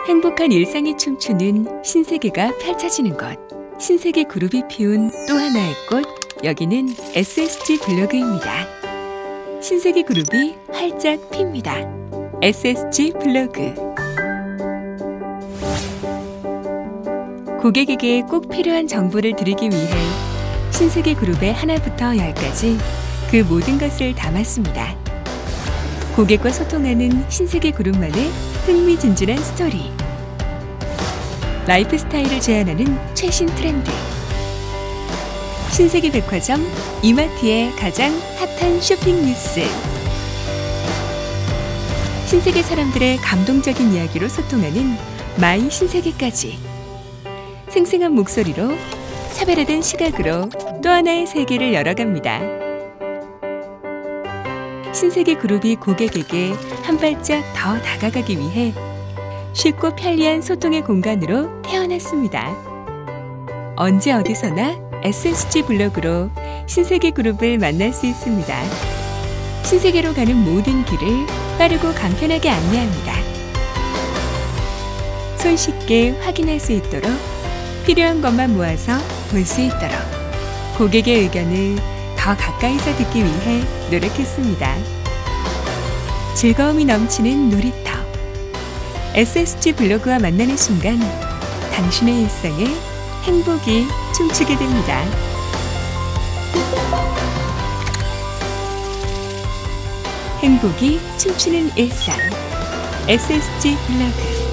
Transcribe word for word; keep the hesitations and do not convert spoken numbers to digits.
행복한 일상이 춤추는 신세계가 펼쳐지는 곳. 신세계 그룹이 피운 또 하나의 꽃, 여기는 에스에스지 블로그입니다. 신세계 그룹이 활짝 핍니다. 에스에스지 블로그. 고객에게 꼭 필요한 정보를 드리기 위해 신세계 그룹의 하나부터 열까지 그 모든 것을 담았습니다. 고객과 소통하는 신세계 그룹만의 흥미진진한 스토리. 라이프 스타일을 제안하는 최신 트렌드. 신세계 백화점 이마트의 가장 핫한 쇼핑 뉴스. 신세계 사람들의 감동적인 이야기로 소통하는 마이 신세계까지. 생생한 목소리로 차별화된 시각으로 또 하나의 세계를 열어갑니다. 신세계 그룹이 고객에게 한 발짝 더 다가가기 위해 쉽고 편리한 소통의 공간으로 태어났습니다. 언제 어디서나 에스에스지 블로그로 신세계 그룹을 만날 수 있습니다. 신세계로 가는 모든 길을 빠르고 간편하게 안내합니다. 손쉽게 확인할 수 있도록 필요한 것만 모아서 볼 수 있도록 고객의 의견을 더 가까이서 듣기 위해 노력했습니다. 즐거움이 넘치는 놀이터. 에스에스지 블로그와 만나는 순간 당신의 일상에 행복이 춤추게 됩니다. 행복이 춤추는 일상. 에스에스지 블로그.